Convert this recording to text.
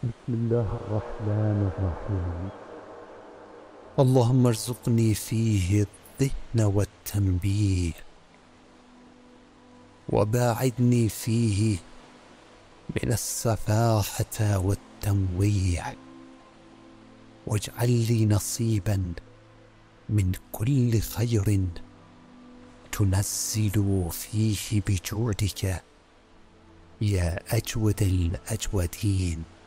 بسم الله الرحمن الرحيم. اللهم ارزقني فيه الذهن والتنبيه، وباعدني فيه من السفاهة والتمويه، واجعل لي نصيبا من كل خير تنزل فيه بجودك يا أجود الأجودين.